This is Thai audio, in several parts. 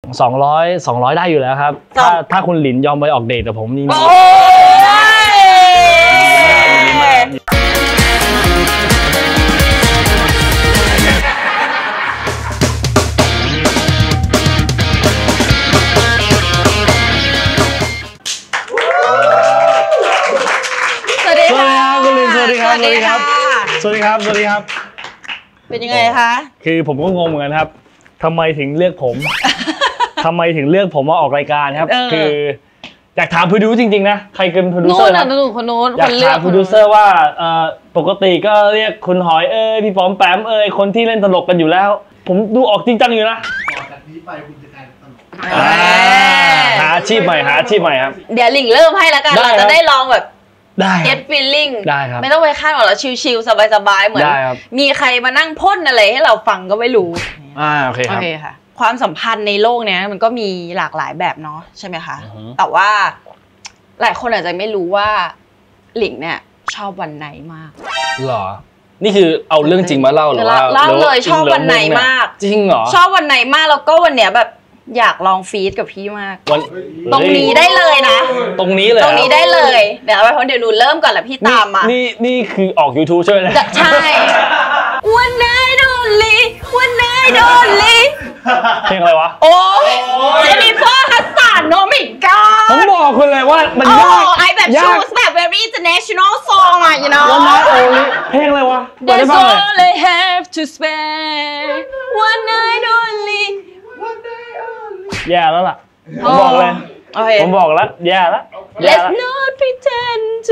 200ได้อยู่แล้วครับถ้าคุณหลินยอมไปออกเดทกับผมนี่สวัสดีครับคุณหลินสวัสดีครับสวัสดีครับสวัสดีครับสวัสดีครับเป็นยังไงคะคือผมก็งงเหมือนกันครับทำไมถึงเลือกผมทำไมถึงเลือกผมมาออกรายการครับคืออยากถามโปรดิวจริงๆนะใครเป็นโปรดิวเซอร์ครับคนนู้นอยากถามโปรดิวเซอร์ว่าปกติก็เรียกคุณหอยพี่ป๋อมแปมคนที่เล่นตลกกันอยู่แล้วผมดูออกจริงจังอยู่นะต่อจากนี้ไปคุณจะกลายเป็นตลกหาอาชีพใหม่ครับเดี๋ยวหลิงเริ่มให้แล้วกันเราจะได้ลองแบบได้ get feeling ได้ครับไม่ต้องไปคาดหวังแล้วชิลๆสบายๆเหมือนมีใครมานั่งพ่นอะไรให้เราฟังก็ไม่รู้โอเคครับค่ะความสัมพันธ์ในโลกเนี้ยมันก็มีหลากหลายแบบเนาะใช่ไหมคะแต่ว่าหลายคนอาจจะไม่รู้ว่าหลิงเนี่ยชอบวันไหนมากหรอนี่คือเอาเรื่องจริงมาเล่าหรือว่าเล่าเลยชอบวันไหนมากจริงเหรอชอบวันไหนมากแล้วก็วันเนี้ยแบบอยากลองฟีดกับพี่มากตรงนี้ได้เลยนะตรงนี้เลยตรงนี้ได้เลยเดี๋ยวหนูเริ่มก่อนแหละพี่ตามมานี่คือออก YouTube ใช่ไหมใช่วันไหนโดนลีวันไหนโดนลีเพลงอะไรวะโอ้เจนนิเฟอร์ฮัสสันโนมิก้าผมบอกคุณเลยว่ามันยากไอแบบชูสแบบ very international song อ่ะ you know วันไหนโอ้ยเพลงอะไรวะ That's all I have to spare one night only แย่แล้วล่ะผมบอกเลยผมบอกแล้วแย่แล้ว Let's not pretend to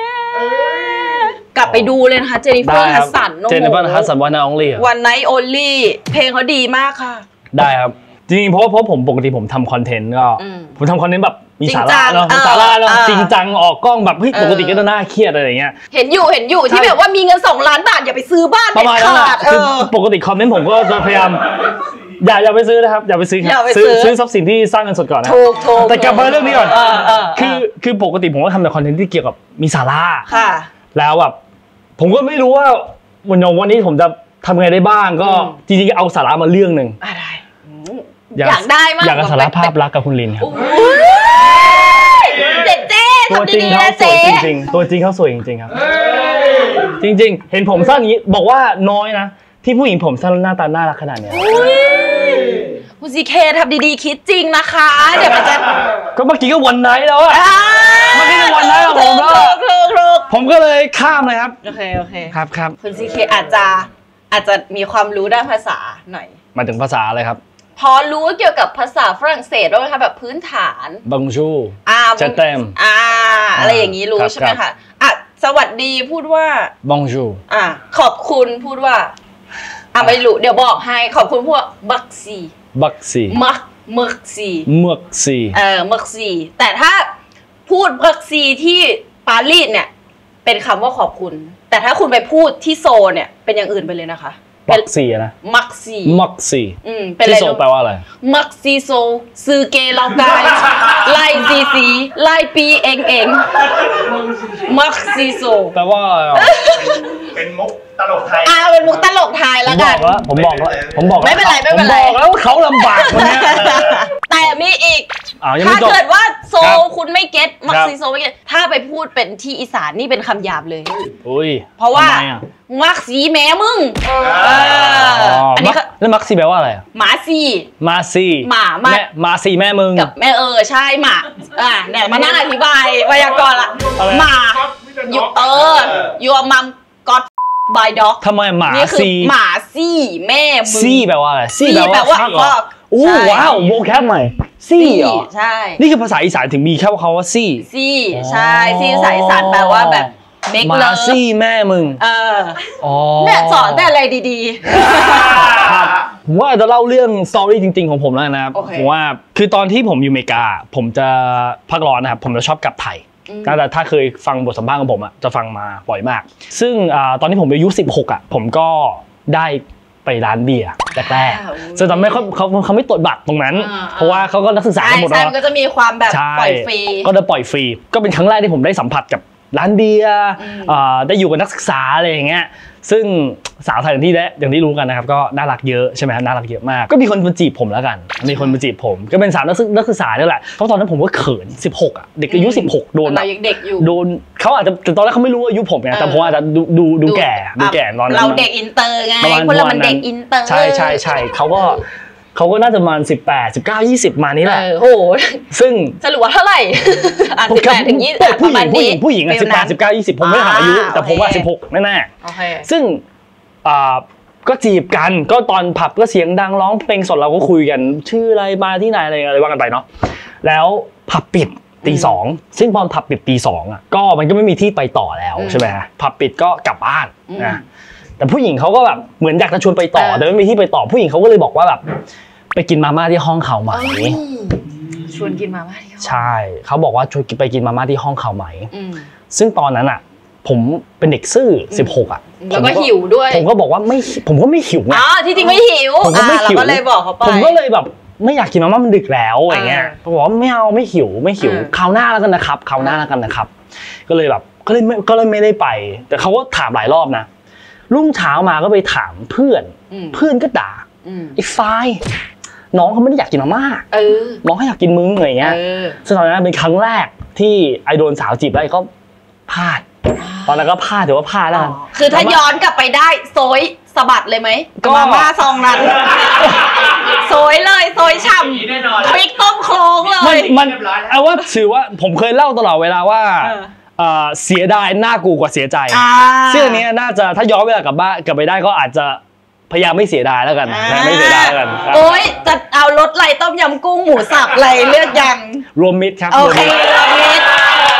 care กลับไปดูเลยนะคะเจนนิเฟอร์ฮัสสันเจนนิเฟอร์ฮัสสันวันไนท์ only วันไนท์ only เพลงเขาดีมากค่ะได้ครับจริงๆเพราะผมปกติผมทำคอนเทนต์ก็ผมทำคอนเทนต์แบบมีสาระเนาะสาระเนาะจริงจังออกกล้องแบบปกติก็จะน่าเครียดอะไรอย่างเงี้ยเห็นอยู่ที่แบบว่ามีเงิน2 ล้านบาทอย่าไปซื้อบ้านประมาณนั้นคือปกติคอมเมนต์ผมก็จะพยายามอย่าไปซื้อนะครับอย่าไปซื้อครับซื้อทรัพย์สินที่สร้างเงินสดก่อนนะแต่กลับมาเรื่องนี้ก่อนคือปกติผมก็ทำแต่คอนเทนต์ที่เกี่ยวกับมีสาระแล้วแบบผมก็ไม่รู้ว่าวันนี้ผมจะทำไงได้บ้างก็จริงๆเอาสาระมาเรื่องหนึ่งอยากได้มากอยากสารภาพรักกับคุณลินครับเจ๊ตัวจริงเขาสวยจริงๆตัวจริงเขาสวยจริงๆครับจริงๆเห็นผมสั้นนี้บอกว่าน้อยนะที่ผู้หญิงผมสั้นหน้าตาน่ารักขนาดนี้คุณซีเคทำดีๆคิดจริงนะคะเดี๋ยวมันจะก็เมื่อกี้ก็วันไนท์แล้วอะเมื่อกี้ก็วันไนท์ของผมแล้วผมก็เลยข้ามเลยครับโอเคครับคุณซีเคอาจจะมีความรู้ด้านภาษาหน่อยมาถึงภาษาอะไรครับพอรู้เกี่ยวกับภาษาฝรั่งเศสด้วยไหมคะแบบพื้นฐานบังชูเจเตมอะไรอย่างนี้รู้ใช่ไหมคะสวัสดีพูดว่าบังชูขอบคุณพูดว่าไม่รู้เดี๋ยวบอกให้ขอบคุณพวกบักซีมักซีแต่ถ้าพูดบักซีที่ปารีสเนี่ยเป็นคำว่าขอบคุณแต่ถ้าคุณไปพูดที่โซเนี่ยเป็นอย่างอื่นไปเลยนะคะมักซีนะมักซีที่โซแปลว่าอะไรมักซีโซซื้อเกลากายไล่ซีไล่ปีเองมักซีโซแปลว่าเป็นมุกตลกไทยเป็นมุกตลกไทยแล้วกันผมบอกไม่เป็นไรผมบอกแล้วเขาลำบากคนนี้แต่มีอีกถ้าเกิดว่าโซคุณไม่เก็ตมักซีโซไม่เก็ตถ้าไปพูดเป็นที่อีสานนี่เป็นคำหยาบเลยเพราะว่ามักซีแม่มึงอันนี้แล้วมักซีแปลว่าอะไรหมาซีหมาซีแม่มึงกับแม่ใช่หมาเนี่ยมานั่งอธิบายไวยากรณ์ละหมาyour mom got by dog ทำไมหมาซีหมาซี่แม่มึงซี่แปลว่าอะไรซี่แปลว่าโอ้ว้าวโวแคปใหม่ซี่เหรอใช่นี่คือภาษาอีสานถึงมีแค่คำว่าซี่ใช่ซี่ภาษาอีสานแปลว่าแบบหมาซี่แม่มึงเนี่ยสอนแต่อะไรดีๆผมว่าจะเล่าเรื่องสตอรี่จริงๆของผมแล้วนะครับผมว่าคือตอนที่ผมอยู่อเมริกาผมจะพักร้อนนะครับผมจะชอบกลับไทยแต่ถ้าเคยฟังบทสัมภาษณ์ของผมอ่ะจะฟังมาบ่อยมากซึ่งตอนที่ผมอายุ16อ่ะผมก็ได้ไปร้านเบียร์แรกๆซึ่งตอนไม่เขาไม่ตรวจบัตรตรงนั้นเพราะว่าเขาก็นักศึกษาหมดแล้วก็จะมีความแบบปล่อยฟรีก็จะปล่อยฟรีก็เป็นครั้งแรกที่ผมได้สัมผัสกับร้านเบียร์ได้อยู่กับนักศึกษาอะไรอย่างเงี้ยซึ่งสาวไทยอย่างที่รู้กันนะครับก็น่ารักเยอะใช่ไหมครับน่ารักเยอะมากก็มีคนมาจีบผมแล้วกันมีคนมาจีบผมก็เป็นสาวนักศึกษาเนี่ยแหละเพราะตอนนั้นผมก็เขิน16อ่ะเด็กอายุ16โดนแบบเด็กอยู่โดนเขาอาจจะตอนแรกเขาไม่รู้อายุผมไงแต่ผมอาจจะดูแก่ตอนนั้นเราเด็กอินเตอร์ไงคนเรามันเด็กอินเตอร์ใช่เขาก็น่าจะประมาณ18 19 20มานี้แหละโอ้โหซึ่งสรุปว่าเท่าไหร่18 ถึง 20ประมาณนี้ผู้หญิง18 19 20ผมไม่ถามอายุแต่ผมว่า16แน่ๆซึ่งก็จีบกันก็ตอนผับก็เสียงดังร้องเพลงสดเราก็คุยกันชื่ออะไรมาที่ไหนอะไรว่ากันไปเนาะแล้วผับปิดตีสองซึ่งพอผับปิดตีสองอ่ะก็มันก็ไม่มีที่ไปต่อแล้วใช่ไหมผับปิดก็กลับบ้านนะแต่ผู้หญิงเขาก็แบบเหมือนอยากจะชวนไปต่อแต่ไม่มีที่ไปต่อผู้หญิงเขาก็เลยบอกว่าแบบไปกินมาม่าที่ห้องเขาไหมชวนกินมาม่าที่ห้องใช่เขาบอกว่าชวนไปกินมาม่าที่ห้องเขาไหมซึ่งตอนนั้นอ่ะผมเป็นเด็กซื่อ16อ่ะแล้วก็หิวด้วยผมก็บอกว่าไม่ผมก็ไม่หิวไงที่จริงไม่หิวผมก็ไม่หิวก็เลยบอกเขาไปผมก็เลยแบบไม่อยากกินมาม่ามันดึกแล้วอย่างเงี้ยเขาบอกว่าไม่เอาไม่หิวคราวหน้าแล้วกันนะครับก็เลยแบบก็เลยไม่ได้ไปแต่เขาก็ถามหลายรอบนะรุ่งเช้ามาก็ไปถามเพื่อนก็ด่าไอ้ไฟน้องเขาไม่ได้อยากกินมาม่าน้องเขาอยากกินมึงอะไรเงี้ยซึ่งตอนนั้นเป็นครั้งแรกที่ไอโดนสาวจีบได้ก็พลาดตอนนั้นก็พลาดถือว่าพลาดแล้วคือถ้าย้อนกลับไปได้โซยสะบัดเลยไหมมาม่าซองนั้นโซยเลยโซยฉ่ำพริกต้มโคลงเลยมันเอาว่าถือว่าผมเคยเล่าตลอดเวลาว่าเสียดายน่ากลัวกว่าเสียใจซึ่งอันนี้น่าจะถ้าย้อนเวลากลับไปได้ก็อาจจะพยายามไม่เสียดายแล้วกันไม่เสียดายแล้วกันโอ๊ยจะเอารสอะไรต้มยำกุ้งหมูสับอะไรเลือกยังรวมมิตรครับโอเครวมมิตร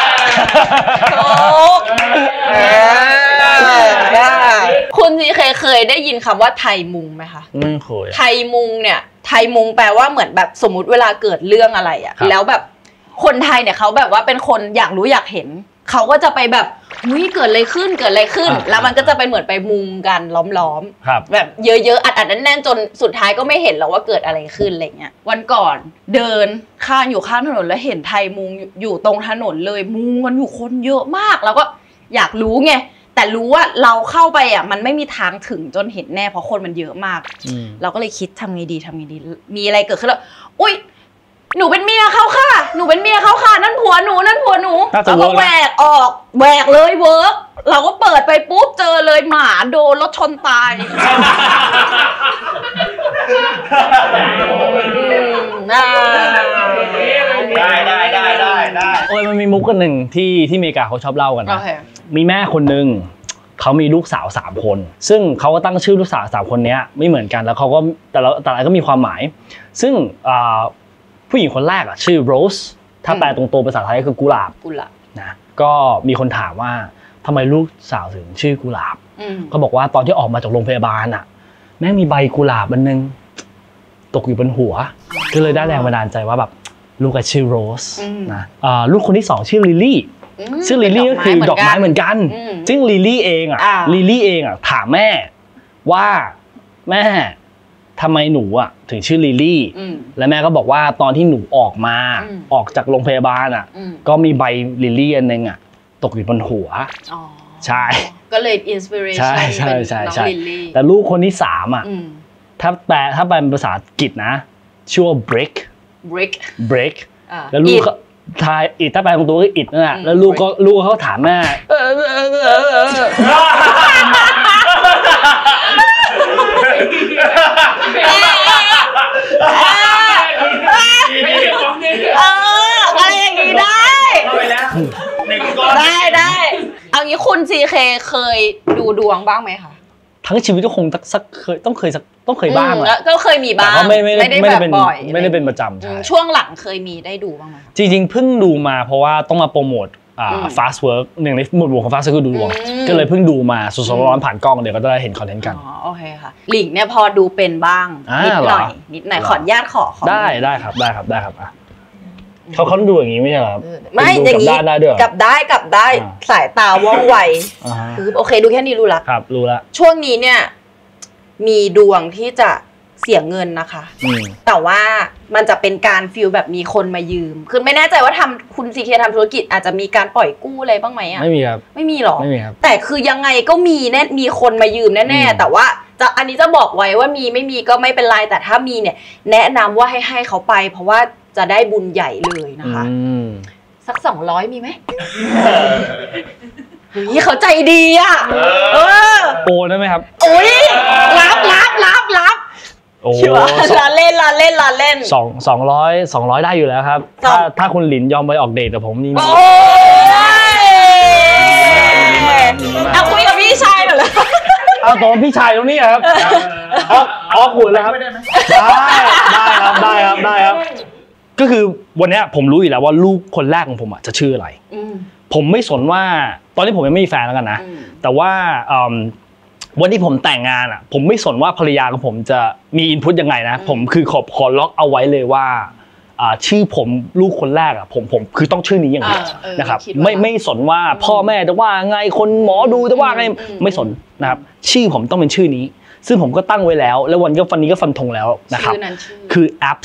คุณซีเคยได้ยินคำว่าไทยมุงไหมคะไม่เคยไทยมุงเนี่ยไทยมุงแปลว่าเหมือนแบบสมมุติเวลาเกิดเรื่องอะไรอ่ะแล้วแบบคนไทยเนี่ยเขาแบบว่าเป็นคนอยากรู้อยากเห็นเขาก็จะไปแบบเกิดอะไรขึ้นแล้วมันก็จะเป็นเหมือนไปมุงกันล้อมแบบเยอะๆอัดแน่นๆจนสุดท้ายก็ไม่เห็นแล้วว่าเกิดอะไรขึ้นอะไรเงี้ยวันก่อนเดินข้างถนนแล้วเห็นไทยมุงอยู่ตรงถนนเลยมุงกันอยู่คนเยอะมากแล้วก็อยากรู้ไงแต่รู้ว่าเราเข้าไปอ่ะมันไม่มีทางถึงจนเห็นแน่เพราะคนมันเยอะมากเราก็เลยคิดทำไงดีมีอะไรเกิดขึ้นแล้วอุ๊ยหนูเป็นเมียเขาค่ะนั่นผัวหนูแล้วก็แหวกเลยเวิร์กเราก็เปิดไปปุ๊บเจอเลยหมาโดนรถชนตายได้โอ้ยมันมีมุกกันหนึ่งที่อเมริกาเขาชอบเล่ากันมีแม่คนหนึ่งเขามีลูกสาว3 คนซึ่งเขาก็ตั้งชื่อลูกสาว3 คนนี้ไม่เหมือนกันแล้วเขาก็แต่ละก็มีความหมายซึ่งผู้หญิงคนแรกอ่ะชื่อโรสถ้าแปลตรงตัวภาษาไทยก็คือกุหลาบนะก็มีคนถามว่าทำไมลูกสาวถึงชื่อกุหลาบก็บอกว่าตอนที่ออกมาจากโรงพยาบาลอ่ะแม่งมีใบกุหลาบอันนึงตกอยู่บนหัวก็เลยได้แรงบันดาลใจว่าแบบลูกชื่อโรสนะลูกคนที่2ชื่อลิลลี่ซึ่งลิลลี่ก็คือดอกไม้เหมือนกันซึ่งลิลลี่เองอ่ะถามแม่ว่าแม่ทำไมหนูอ่ะถึงชื่อลิลลี่และแม่ก็บอกว่าตอนที่หนูออกจากโรงพยาบาลอ่ะก็มีใบลิลลี่อันนึงอ่ะตกอยู่บนหัวใช่ก็เลยอินสปิเรชั่นเป็นน้องลิลลี่แต่ลูกคนที่3อ่ะถ้าแปลเป็นภาษาอังกฤษนะชื่อว่า brick แล้วลูกทายอิดถ้าแปลตรงตัวก็อิดนั่นแหละแล้วลูกเขาถามแม่อะไรอย่างนี้ได้เอางี้คุณซีเคยดูดวงบ้างไหมคะทั้งชีวิตก็คงต้องเคยบ้างแหละก็เคยมีบ้างไม่ได้แบบบ่อยไม่ได้เป็นประจำช่วงหลังเคยมีได้ดูบ้างไหมจริงๆเพิ่งดูมาเพราะว่าต้องมาโปรโมทfast work หนึ่งในหมวดหมู่ของ fast work คือดูดวงก็เลยเพิ่งดูมาสดๆร้อนผ่านกล้องเดี๋ยวก็จะได้เห็นคอนเทนต์กันโอเคค่ะหลิงเนี่ยพอดูเป็นบ้างนิดหน่อยขออนุญาตขอได้ครับเขาต้องดูอย่างนี้ไม่ใช่หรอไม่อย่างนี้กลับได้สายตาว่องไวคือโอเคดูแค่นี้รู้ละครับรู้ละช่วงนี้เนี่ยมีดวงที่จะเสียเงินนะคะแต่ว่ามันจะเป็นการฟีลแบบมีคนมายืมคือไม่แน่ใจว่าคุณซีเคทำธุรกิจอาจจะมีการปล่อยกู้อะไรบ้างไหมอ่ะไม่มีครับไม่มีหรอไม่มีครับแต่คือยังไงก็มีคนมายืมแน่ๆแต่ว่าอันนี้จะบอกไว้ว่ามีไม่มีก็ไม่เป็นไรแต่ถ้ามีเนี่ยแนะนำว่าให้เขาไปเพราะว่าจะได้บุญใหญ่เลยนะคะสัก200มีไหมนี่เขาใจดีอ่ะโอนได้ไหมครับโอ้ยรับชัวร์ลาเล่น 200ได้อยู่แล้วครับถ้าคุณหลินยอมไปออกเดทกับผมนี่เอาคุยกับพี่ชายหน่อยเลยเอาตัวพี่ชายตรงนี้ครับออกหุ่นแล้วครับได้ครับก็คือวันนี้ผมรู้อยู่แล้วว่าลูกคนแรกของผมจะชื่ออะไรผมไม่สนว่าตอนนี้ผมยังไม่มีแฟนแล้วกันนะแต่ว่าวันที่ผมแต่งงานผมไม่สนว่าภรรยาของผมจะมีอินพุตยังไงนะผมคือขอล็อกเอาไว้เลยว่าชื่อผมลูกคนแรกผมคือต้องชื่อนี้อย่างเดียวนะครับไม่สนว่าพ่อแม่จะว่าไงคนหมอดูจะว่าไงไม่สนนะครับชื่อผมต้องเป็นชื่อนี้ซึ่งผมก็ตั้งไว้แล้ววันนี้ก็ฟันธงแล้วนะครับคือ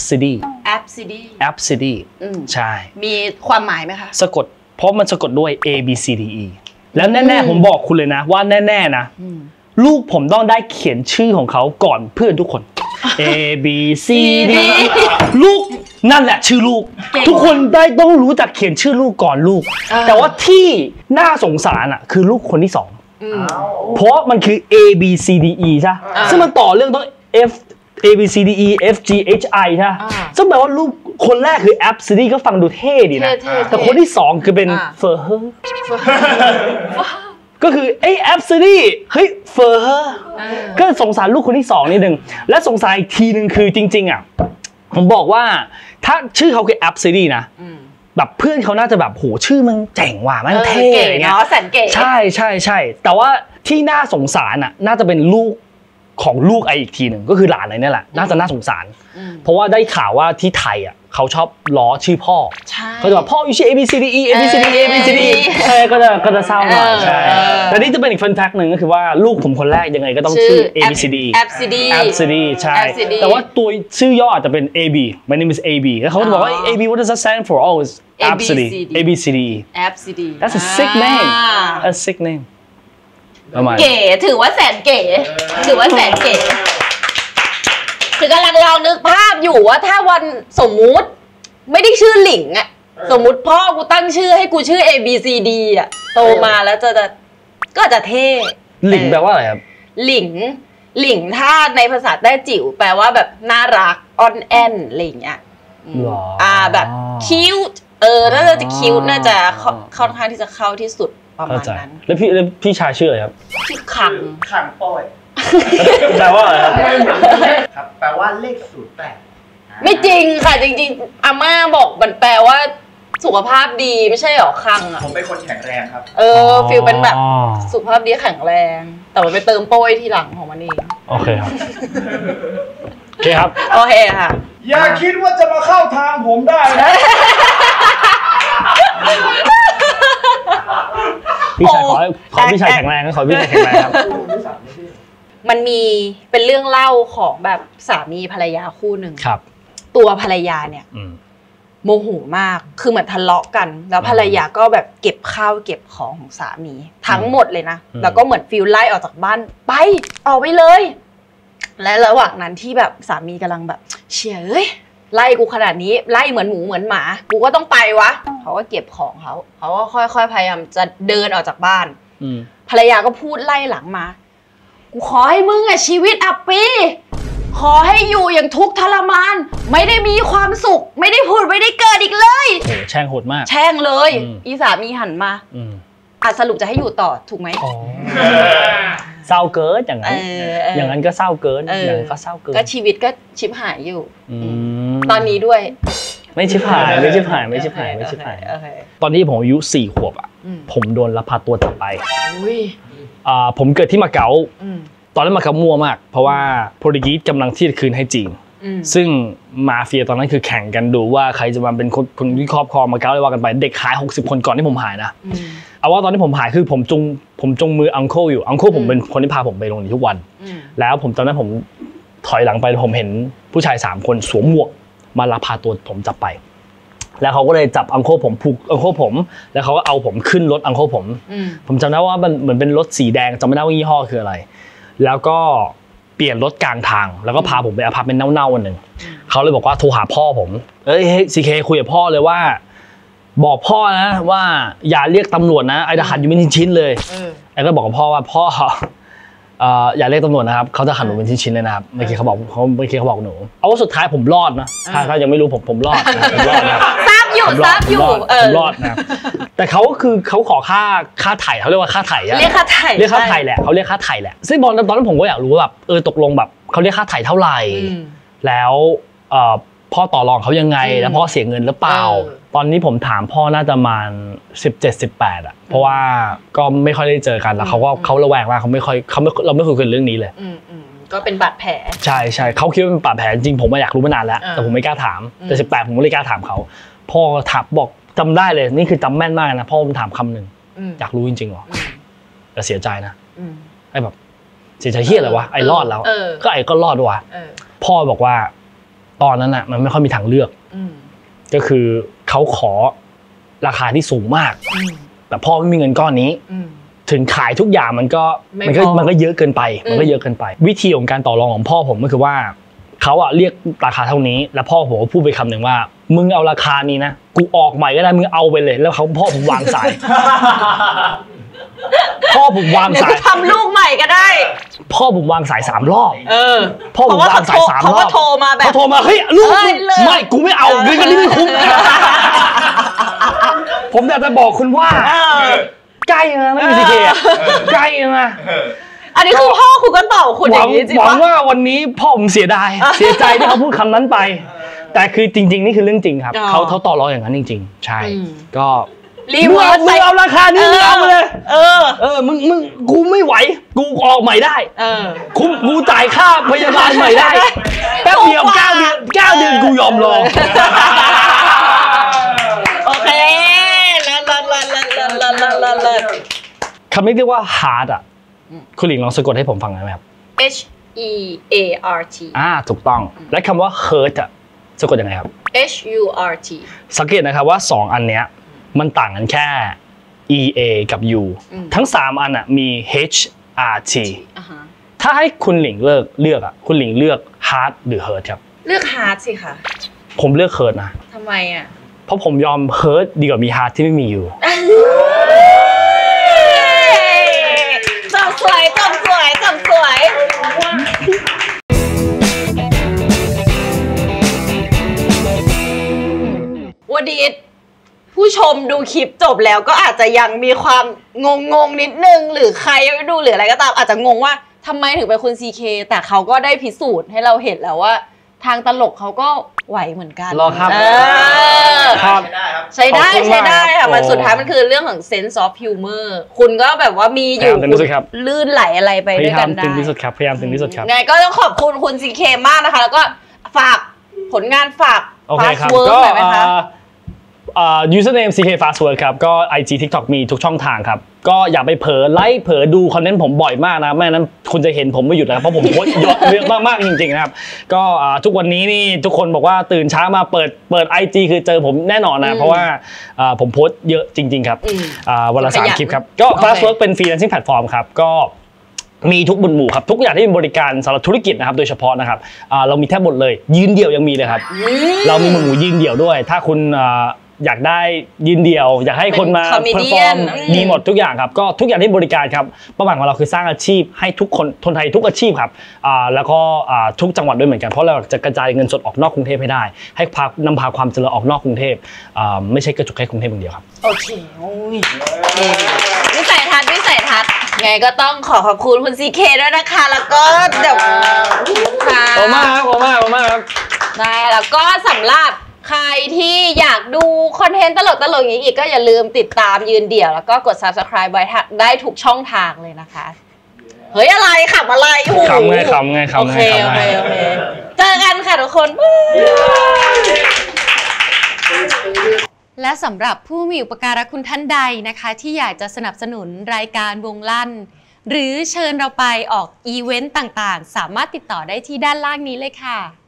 Absidy ใช่มีความหมายไหมคะสะกดเพราะมันสะกดด้วย A B C D E แล้วแน่ๆผมบอกคุณเลยนะว่าแน่ๆนะลูกผมต้องได้เขียนชื่อของเขาก่อนเพื่อนทุกคน A B C D ลูกนั่นแหละชื่อลูกทุกคนต้องรู้จักเขียนชื่อลูกก่อนลูกแต่ว่าที่น่าสงสารคือลูกคนที่2เพราะมันคือ A B C D E ใช่ซึ่งมันต่อเรื่องต้อง F A B C D E F G H I ใช่ซึ่งแปลว่าลูกคนแรกคือ Absidy ก็ฟังดูเท่ดีนะแต่คนที่2คือเป็น Furher ก็คือไอ้ Absidy เฮ้ย Furher ก็สงสารลูกคนที่2นิดนึงและสงสารอีกทีนึงคือจริงๆผมบอกว่าถ้าชื่อเขาคือ Absidy นะแบบเพื่อนเขาน่าจะแบบโหชื่อมึงเจ๋งว่ะมันเท่อะไรเงี้ยแสนเก๋ใช่แต่ว่าที่น่าสงสารน่าจะเป็นลูกของลูกอีกทีหนึ่งก็คือหลานอะไรนี่แหละน่าจะน่าสงสารเพราะว่าได้ข่าวว่าที่ไทยเขาชอบล้อชื่อพ่อเขาจะแบบพ่ออยู่ชื่อ A B C D E A B C D E A B C D E ก็จะเศร้าหน่อยใช่แต่นี่จะเป็นอีกฟันแฟกต์หนึ่งก็คือว่าลูกผมคนแรกยังไงก็ต้องชื่อ A B C D Absidy ใช่แต่ว่าตัวชื่อย่ออาจจะเป็น A B My name is A B แล้วเขาจะบอกว่า A B what does that stand for oh it's Absidy A B C D E that's a sick name a sick name เก๋ถือว่าแสนเก๋คือกำลังลองนึกภาพอยู่ว่าถ้าวันสมมุติไม่ได้ชื่อหลิงสมมุติพ่อกูตั้งชื่อให้กูชื่อ A B C D โตมาแล้วก็จะเท่หลิงแปลว่าอะไรครับหลิงถ้าในภาษาแต้จิ๋วแปลว่าแบบน่ารักอ่อนแอนอะไรอย่างเงี้ยแบบคิ้วน่าจะคิ้วน่าจะค่อนข้างที่จะเข้าที่สุดประมาณนั้นแล้วพี่ชายชื่ออะไรครับชื่อขังปอยแปลว่าอะไรครับแปลว่าเลข08 ไม่จริงค่ะจริงๆอาม่าบอกมันแปลว่าสุขภาพดีไม่ใช่หรอขังผมเป็นคนแข็งแรงครับฟีลเป็นแบบสุขภาพดีแข็งแรงแต่มันไปเติมโป้ยทีหลังของมันเองโอเคครับโอเคครับโอเคค่ะอย่าคิดว่าจะมาเข้าทางผมได้นะพี่ชายขอพี่ชายแข็งแรงขอพี่ชายแข็งแรงครับมันมีเป็นเรื่องเล่าของแบบสามีภรรยาคู่หนึ่งครับตัวภรรยาเนี่ยโมโหมากคือเหมือนทะเลาะกันแล้วภรรยาก็แบบเก็บข้าวเก็บของของสามีทั้งหมดเลยนะแล้วก็เหมือนฟีลไล่ออกจากบ้านไปออกไปเลยและระหว่างนั้นที่แบบสามีกำลังแบบเชี่ยเอ้ยไล่กูขนาดนี้ไล่เหมือนหมูเหมือนหมากูก็ต้องไปวะเขาก็เก็บของเขาก็ค่อยๆพยายามจะเดินออกจากบ้านภรรยาก็พูดไล่หลังมากูขอให้มึงชีวิตอับปีขอให้อยู่อย่างทุกข์ทรมานไม่ได้มีความสุขไม่ได้พูดไม่ได้เกิดอีกเลยแช่งโหดมากแช่งเลยอีสามีหันมาสรุปจะให้อยู่ต่อถูกไหมเศร้าเกินอย่างนั้นก็เศร้าเกินอย่างนั้นก็เศร้าเกินก็ชีวิตก็ชิบหายอยู่ตอนนี้ด้วยไม่ชิบหายตอนที่ผมอายุ4 ขวบผมโดนลักพาตัวจับไปผมเกิดที่มาเก๊าตอนนั้นมาเก๊ามั่วมากเพราะว่าโปรตุเกสกำลังที่จะคืนให้จีนซึ่งมาเฟียตอนนั้นคือแข่งกันดูว่าใครจะมาเป็นคนที่ครอบครองมาเก๊าเลยว่ากันไปเด็กหาย60 คนก่อนที่ผมหายนะเอาว่าตอนที่ผมหายคือผมจงมืออังเคิลอยู่อังเคิลผมเป็นคนที่พาผมไปโรงเรียนทุกวันแล้วผมตอนนั้นผมถอยหลังไปผมเห็นผู้ชาย3 คนสวมหมวกมาลักพาตัวผมจับไปแล้วเขาก็เลยจับอังโคผมผูกอังโคผมแล้วเขาก็เอาผมขึ้นรถอังโคผมจำได้ว่ามันเหมือนเป็นรถสีแดงจำไม่ได้ว่ายี่ห้อคืออะไรแล้วก็เปลี่ยนรถกลางทางแล้วก็พาผมไปอพาร์ตเมนต์เน่าๆวันหนึ่งเขาเลยบอกว่าโทรหาพ่อผมซีเคคุยกับพ่อเลยว่าบอกพ่อนะว่าอย่าเรียกตำรวจนะไอ้ทหารอยู่เป็นชิ้นๆเลยไอ้ก็บอกกับพ่อว่าพ่ออย่าเรียกตำรวจนะครับเขาจะหั่นหนูเป็นชิ้นๆเลยนะครับเมื่อกี้เขาบอกหนูเอาว่าสุดท้ายผมรอดนะถ้ายังไม่รู้ผมรอดนะทราบอยู่ผมรอดนะแต่เขาก็คือเขาขอค่าไถ่เขาเรียกว่าค่าไถ่เรียกค่าไถ่แหละเขาเรียกค่าไถ่แหละซึ่งตอนนั้นผมก็อยากรู้ว่าแบบตกลงแบบเขาเรียกค่าไถ่เท่าไหร่แล้วพ่อต่อรองเขายังไงแล้วพ่อเสียเงินหรือเปล่าตอนนี้ผมถามพ่อน่าจะประมาณ17-18อ่ะเพราะว่าก็ไม่ค่อยได้เจอกันแล้วเขาระแวงมากเราไม่คุยกันเรื่องนี้เลยก็เป็นบาดแผลใช่เขาคิดว่าเป็นบาดแผลจริงผมอยากรู้มานานแล้วแต่ผมไม่กล้าถามแต่18ผมก็เลยกล้าถามเขาพ่อถามบอกจำได้เลยนี่คือจำแม่นมากนะพ่อผมถามคำหนึ่งอยากรู้จริงๆหรอแต่เสียใจนะไอ้แบบเสียใจเฮี้ยอะไรวะไอ้รอดแล้วก็ไอ้ก็รอดว่ะพ่อบอกว่าตอนนั้นอ่ะมันไม่ค่อยมีทางเลือกก็คือเขาขอราคาที่สูงมากแต่พ่อไม่มีเงินก้อนนี้ถึงขายทุกอย่างมันก็เยอะเกินไปวิธีของการต่อรองของพ่อผมก็คือว่าเขาอะเรียกราคาเท่านี้แล้วพ่อผมก็พูดไปคำหนึ่งว่ามึงเอาราคานี้นะกูออกใหม่ก็ได้มึงเอาไปเลยแล้วพ่อผมวางสายพ่อผมวางสายทำลูกใหม่ก็ได้พ่อผมวางสาย3 รอบพ่อผมวางสาย3 รอบเขาโทรมาแบบเขาโทรมาเฮ้ยลูกไม่กูไม่เอาเงินกันนี่ไม่คุ้มผมอยากจะบอกคุณว่าใกล้นะไม่มีซีเคใกล้นะอันนี้คือพ่อคุณก็ตอบคุณอย่างนี้จริงหวังว่าวันนี้พ่อผมเสียใจที่เขาพูดคำนั้นไปแต่คือจริงๆนี่คือเรื่องจริงครับเขาต่อรองอย่างนั้นจริงๆใช่ก็รีเวิร์สมึงเอาราคานี้มึงเอาเลยมึงกูไม่ไหวกูออกใหม่ได้กูจ่ายค่าพยาบาลใหม่ได้แป๊บเดียว9 เดือนกูยอมรอโอเคคำนี้เรียกว่า hard อ่ะคุณหลิงลองสะกดให้ผมฟังได้ไหมครับ HEART ถูกต้องและคำว่า hurt อ่ะสะกดยังไงครับ HURT สังเกตนะครับว่า2 อันเนี้ยมันต่างกันแค่ EA กับ U ทั้ง3 อันอ่ะมี HRT ถ้าให้คุณหลิงเลือกอ่ะคุณหลิงเลือก hard หรือ hurt ครับเลือก hard สิค่ะผมเลือก hurt นะทำไมอ่ะเพราะผมยอม hurt ดีกว่ามี hard ที่ไม่มี U จบสวยวันนี้ผู้ชมดูคลิปจบแล้วก็อาจจะยังมีความงงนิดนึงหรือใครไม่ดูหรืออะไรก็ตามอาจจะงงว่าทำไมถึงเป็นคุณ CK แต่เขาก็ได้พิสูจน์ให้เราเห็นแล้วว่าทางตลกเขาก็ไหวเหมือนกันรอครับใช้ได้ค่ะมันสุดท้ายมันคือเรื่องของ sense of humor คุณก็แบบว่ามีอยู่ลื่นไหลอะไรไปด้วยกันได้พยายามถึงที่สุดครับไงก็ต้องขอบคุณคุณ CK มากนะคะแล้วก็ฝากผลงานฝาก Fast Work หน่อยไหมคะusername CK Fast Work ครับก็ IG TikTok มีทุกช่องทางครับก็อย่าไปเผลอไลค์เผลอดูคอนเทนต์ผมบ่อยมากนะไม่นั้นคุณจะเห็นผมไม่หยุดแล้วเพราะผมโพสต์เยอะมากๆจริงๆนะครับก็ทุกวันนี้นี่ทุกคนบอกว่าตื่นเช้ามาเปิด IG คือเจอผมแน่นอนนะเพราะว่าผมโพสต์เยอะจริงๆครับวันละ3 คลิปครับก็ Fast Work เป็น freelancing platform ครับก็มีทุกบุญหมู่ครับทุกอย่างที่เป็นบริการสำหรับธุรกิจนะครับโดยเฉพาะนะครับเรามีแทบหมดเลยยืนเดี่ยวยังมีเลยครับเรามีบุญหมู่ยืนเดี่ยวด้วยถ้าคุณอยากได้ยืนเดี่ยวอยากให้คนมาเพอร์ฟอร์มมีหมดทุกอย่างครับก็ทุกอย่างที่บริการครับเป้าหมายของเราคือสร้างอาชีพให้ทุกคนไทยทุกอาชีพครับแล้วก็ทุกจังหวัดด้วยเหมือนกันเพราะเราจะกระจายเงินสดออกนอกกรุงเทพให้ได้ให้นำพาความเจริญออกนอกกรุงเทพไม่ใช่กระจุกแค่กรุงเทพอย่างเดียวครับโอเควิสัยทัศน์ไงก็ต้องขอบคุณคุณ CK ด้วยนะคะแล้วก็เดี๋ยวขอบมากครับได้แล้วก็สำหรับใครที่อยากดูคอนเทนต์ตลกอย่างนี้อีกก็อย่าลืมติดตามยืนเดี่ยวแล้วก็กด Subscribe ไว้ได้ทุกช่องทางเลยนะคะเฮ้ยอะไรขับอะไรขำไงโอเคเจอกันค่ะทุกคนและสำหรับผู้มีอุปการะคุณท่านใดนะคะที่อยากจะสนับสนุนรายการวงลั่นหรือเชิญเราไปออกอีเวนต์ต่างๆสามารถติดต่อได้ที่ด้านล่างนี้เลยค่ะ